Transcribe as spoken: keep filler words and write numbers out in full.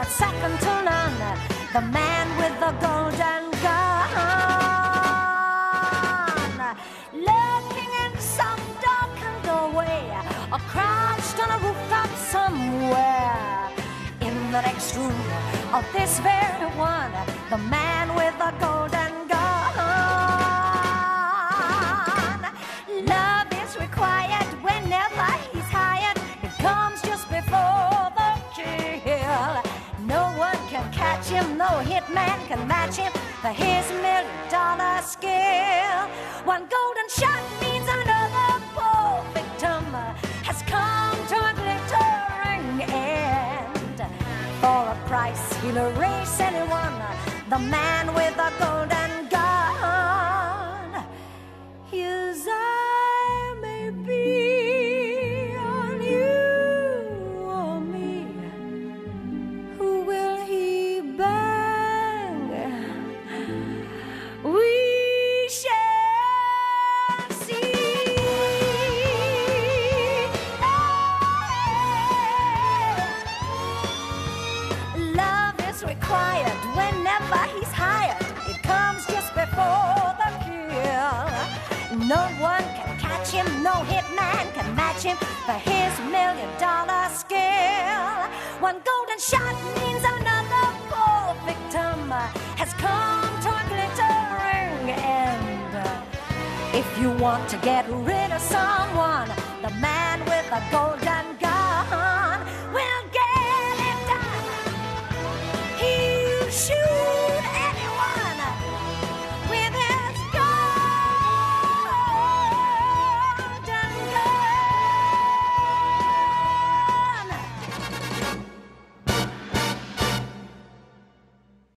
but second to none, the man with the golden gun. Lurking in some darkened doorway, or crouched on a rooftop somewhere, in the next room of this very one, the man with the golden gun. Love is required whenever he's hired. It comes just before the kill. No one can catch him, no hitman can match him for his million dollar skill. One golden shot means another poor victim has come to a glittering end. For a price he'll erase anyone, the man with the golden gun. His eye may be on you or me. Who will he bang? We shall see. Love is required whenever he's hired. It comes just before the kill. No one can catch him, no hitman can match him for his million dollar skill. One golden shot means another poor victim has come to a glittering end. If you want to get rid of someone, the man with a golden